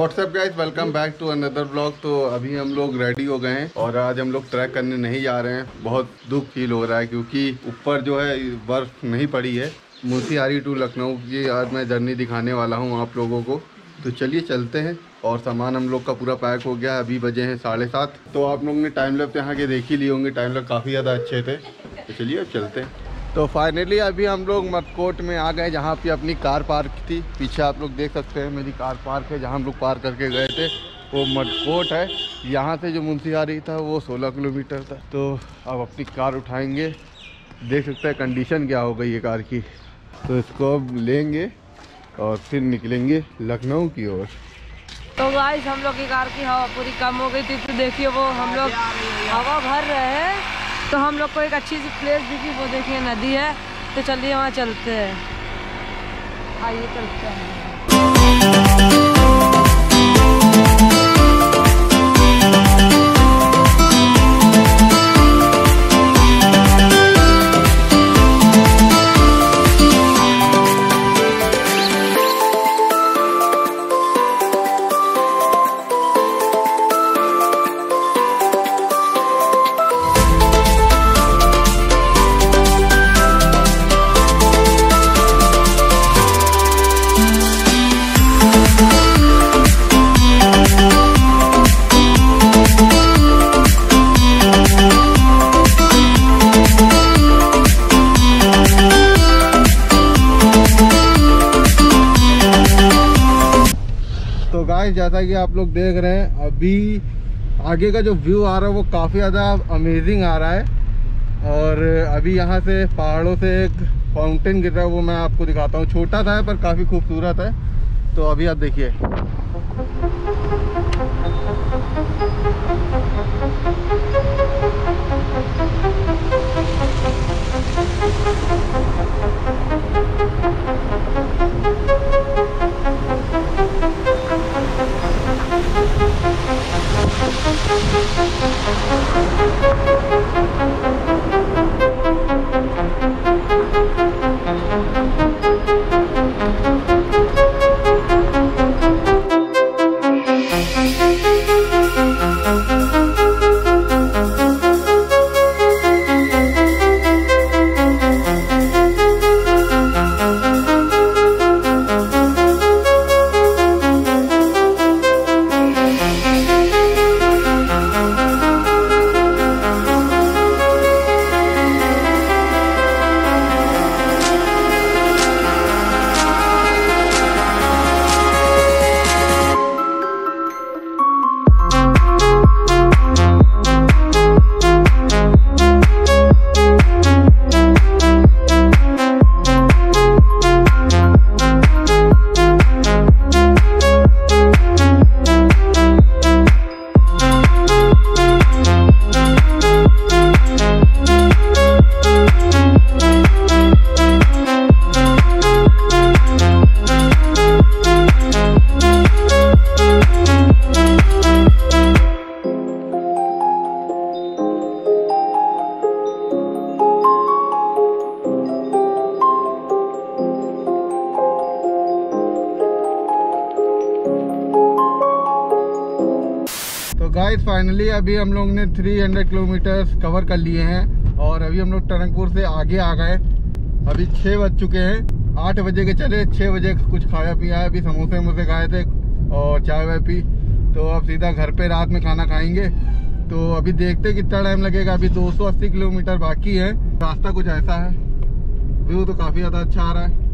WhatsApp guys, welcome back to another blog. तो अभी हम लोग रेडी हो गए हैं और आज हम लोग ट्रैक करने नहीं जा रहे हैं। बहुत दुख फील हो रहा है क्योंकि ऊपर जो है बर्फ़ नहीं पड़ी है। मोतिहारी टू लखनऊ की आज मैं जर्नी दिखाने वाला हूँ आप लोगों को। तो चलिए चलते हैं। और सामान हम लोग का पूरा पैक हो गया। अभी बजे हैं 7:30। तो आप लोगों ने टाइम लैप्स यहाँ के देख ही लिए होंगे। टाइम लैप्स काफ़ी ज़्यादा अच्छे थे। तो चलिए अब चलते हैं। तो फाइनली अभी हम लोग मटकोट में आ गए, जहाँ पे अपनी कार पार्क थी। पीछे आप लोग देख सकते हैं मेरी कार पार्क है, जहाँ हम लोग पार्क करके गए थे वो मटकोट है। यहाँ से जो मोतिहारी था वो 16 किलोमीटर था। तो अब अपनी कार उठाएंगे। देख सकते हैं कंडीशन क्या हो गई है कार की। तो इसको अब लेंगे और फिर निकलेंगे लखनऊ की ओर। तो गाइस हम लोग की कार की हवा पूरी कम हो गई थी। तो देखिए वो हम लोग हवा भर रहे हैं। तो हम लोग को एक अच्छी सी प्लेस दिखी, वो देखिए नदी है। तो चलिए वहाँ चलते हैं। आइए चलते हैं। जैसा कि आप लोग देख रहे हैं, अभी आगे का जो व्यू आ रहा है वो काफ़ी ज़्यादा अमेजिंग आ रहा है। और अभी यहाँ से पहाड़ों से एक फाउंटेन गिर रहा है, वो मैं आपको दिखाता हूँ। छोटा सा है पर काफ़ी खूबसूरत है। तो अभी आप देखिए। गाइस फाइनली अभी हम लोग ने 300 किलोमीटर कवर कर लिए हैं और अभी हम लोग टनकपुर से आगे आ गए। अभी 6 बज चुके हैं। 8 बजे के चले, 6 बजे कुछ खाया पिया है। अभी समोसे खाए थे और चाय वाय पी। तो अब सीधा घर पे रात में खाना खाएंगे। तो अभी देखते कितना टाइम लगेगा। अभी 280 किलोमीटर बाकी है। रास्ता कुछ ऐसा है। व्यू तो काफ़ी ज़्यादा अच्छा आ रहा है।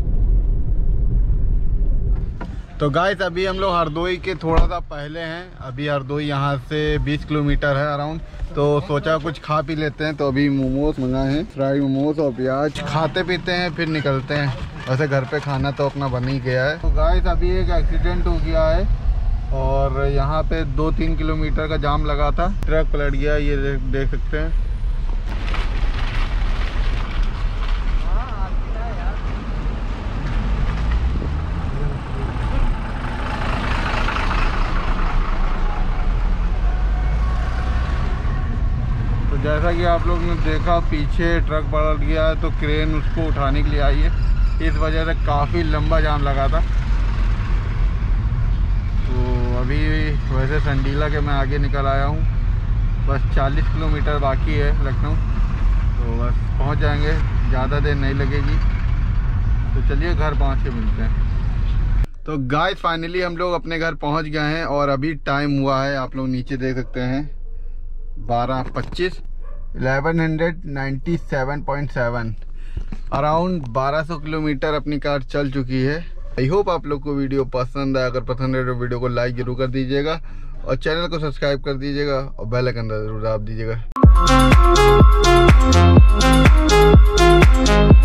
तो गाइस अभी हम लोग हरदोई के थोड़ा सा पहले हैं। अभी हरदोई यहाँ से 20 किलोमीटर है अराउंड। तो सोचा कुछ खा पी लेते हैं। तो अभी मोमोज मंगाए हैं, फ्राई मोमोज और प्याज। खाते पीते हैं फिर निकलते हैं। वैसे घर पे खाना तो अपना बन ही गया है। तो गाइस अभी एक एक्सीडेंट हो गया है और यहाँ पे 2-3 किलोमीटर का जाम लगा था। ट्रक पलट गया, ये देख सकते हैं। जैसा कि आप लोग ने देखा पीछे ट्रक पलट गया है तो क्रेन उसको उठाने के लिए आई है। इस वजह से काफ़ी लंबा जाम लगा था। तो अभी वैसे संडीला के मैं आगे निकल आया हूँ, बस 40 किलोमीटर बाकी है लखनऊ, तो बस पहुँच जाएंगे, ज़्यादा देर नहीं लगेगी। तो चलिए घर पहुँच के मिलते हैं। तो गाइस फाइनली हम लोग अपने घर पहुँच गए हैं और अभी टाइम हुआ है, आप लोग नीचे देख सकते हैं 12:25, 1197.7, अराउंड 1200 किलोमीटर अपनी कार चल चुकी है। आई होप आप लोग को वीडियो पसंद आया, अगर पसंद है तो वीडियो को लाइक जरूर कर दीजिएगा और चैनल को सब्सक्राइब कर दीजिएगा और बेल आइकन जरूर दाब दीजिएगा।